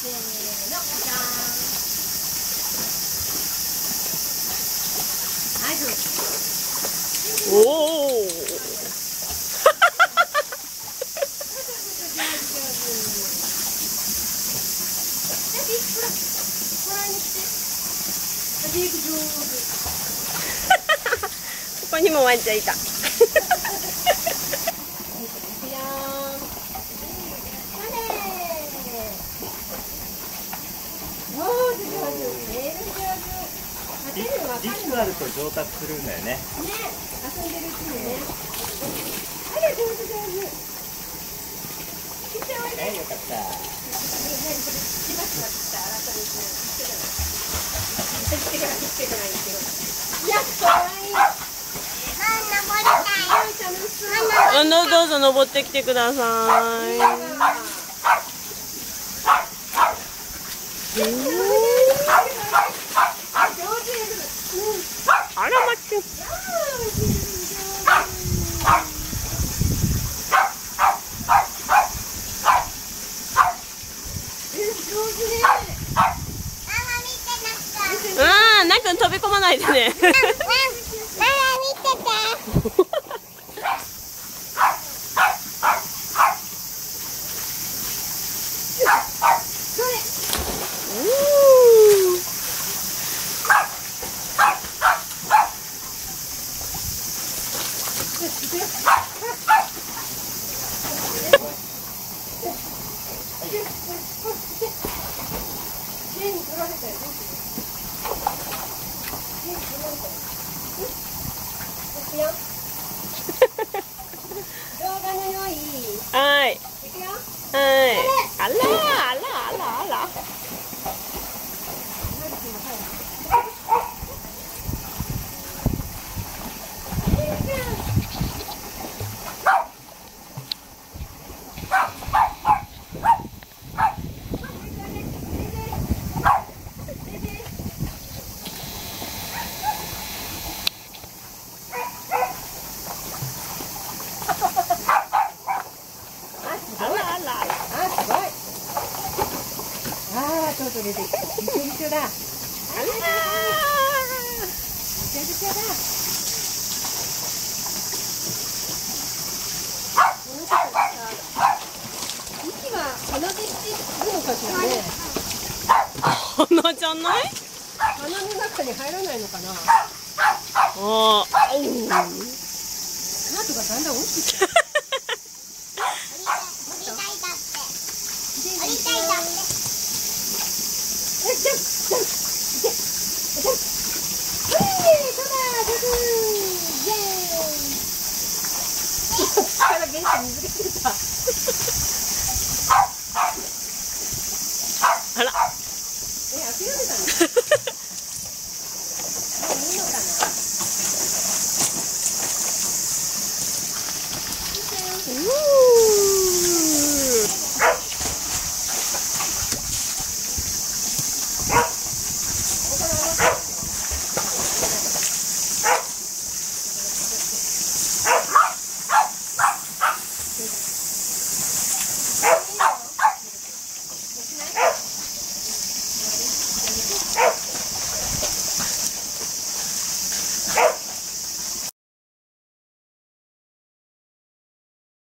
おお。ここにもワンちゃんいた。 リスクあると上達するんだよね。 ね、遊んでるうちにね。あれ、上手上手。 よかった。どうぞ登ってきてください。あらまっちゅん。なくん飛び込まないでね。はい。はい。あらあらあらあら。ちょっと出てきた。びちょびちょだ。あらー。びちょびちょだ。息は鼻でしてるのかしらね。鼻じゃない？鼻の中に入らないのかな。ああ。スカートがだんだん大きくなる。あら。諦めたの？